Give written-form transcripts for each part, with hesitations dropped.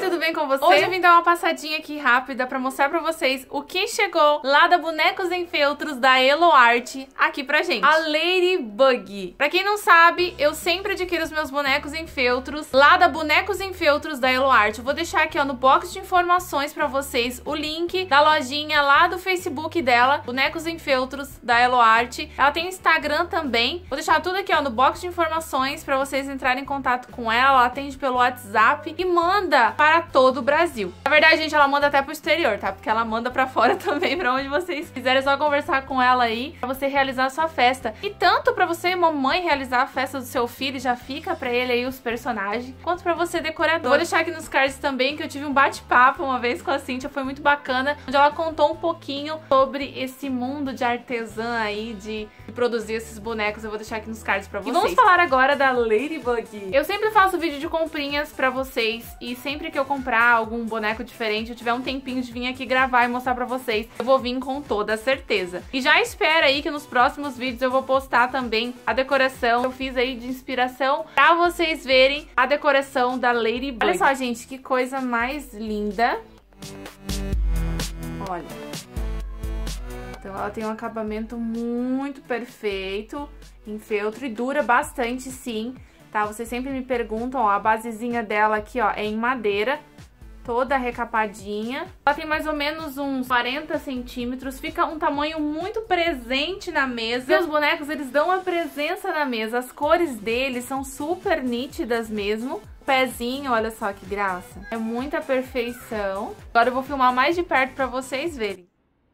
tudo bem com você? Hoje eu vim dar uma passadinha aqui rápida pra mostrar pra vocês o que chegou lá da Bonecos em Feltros da Eloarte aqui pra gente. A Ladybug. Pra quem não sabe, eu sempre adquiro os meus bonecos em feltros lá da Bonecos em Feltros da Eloarte. Eu vou deixar aqui, ó, no box de informações pra vocês o link da lojinha lá do Facebook dela, Bonecos em Feltros da Eloarte. Ela tem Instagram também. Vou deixar tudo aqui, ó, no box de informações pra vocês entrarem em contato com ela. Ela atende pelo WhatsApp e manda para todo o Brasil. Na verdade, gente, ela manda até pro exterior, tá? Porque ela manda pra fora também, pra onde vocês quiserem. É só conversar com ela aí pra você realizar a sua festa. E tanto pra você e mamãe realizar a festa do seu filho, já fica pra ele aí os personagens, quanto pra você decorador. Eu vou deixar aqui nos cards também que eu tive um bate-papo uma vez com a Cíntia, foi muito bacana, onde ela contou um pouquinho sobre esse mundo de artesã aí, de produzir esses bonecos. Eu vou deixar aqui nos cards pra vocês. E vamos falar agora da Ladybug. Eu sempre faço vídeo de comprinhas pra vocês e sempre que eu comprar algum boneco diferente, eu tiver um tempinho de vir aqui gravar e mostrar pra vocês, eu vou vir com toda a certeza. E já espera aí que nos próximos vídeos eu vou postar também a decoração que eu fiz aí de inspiração pra vocês verem a decoração da Ladybug. Olha só, gente, que coisa mais linda. Olha. Então ela tem um acabamento muito perfeito em feltro e dura bastante, sim, tá? Vocês sempre me perguntam, ó, a basezinha dela aqui, ó, é em madeira, toda recapadinha. Ela tem mais ou menos uns 40 centímetros, fica um tamanho muito presente na mesa. E os bonecos, eles dão a presença na mesa, as cores deles são super nítidas mesmo. O pezinho, olha só que graça, é muita perfeição. Agora eu vou filmar mais de perto pra vocês verem.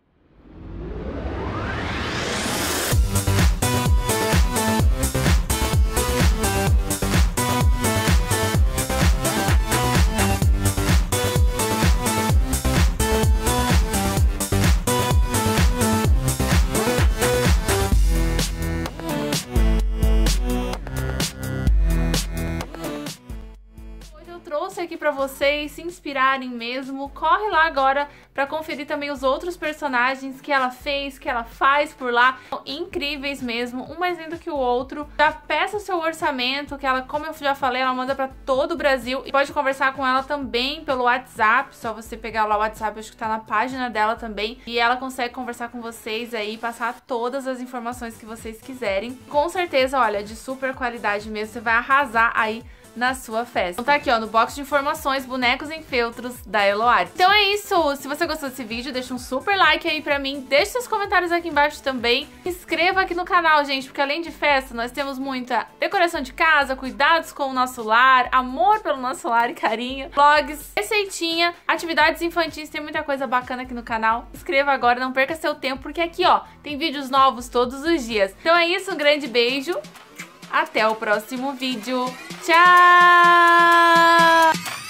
Trouxe aqui pra vocês se inspirarem mesmo. Corre lá agora pra conferir também os outros personagens que ela fez, que ela faz por lá. São incríveis mesmo, um mais lindo que o outro. Já peça o seu orçamento, que ela, como eu já falei, ela manda pra todo o Brasil. E pode conversar com ela também pelo WhatsApp, só você pegar lá o WhatsApp, acho que tá na página dela também. E ela consegue conversar com vocês aí, passar todas as informações que vocês quiserem. Com certeza, olha, de super qualidade mesmo, você vai arrasar aí na sua festa. Então tá aqui, ó, no box de informações, Bonecos em Feltros da Eloarte. Então é isso, se você gostou desse vídeo, deixa um super like aí pra mim, deixa seus comentários aqui embaixo também, se inscreva aqui no canal, gente, porque além de festa, nós temos muita decoração de casa, cuidados com o nosso lar, amor pelo nosso lar e carinho, vlogs, receitinha, atividades infantis, tem muita coisa bacana aqui no canal. Se inscreva agora, não perca seu tempo, porque aqui, ó, tem vídeos novos todos os dias. Então é isso, um grande beijo. Até o próximo vídeo. Tchau!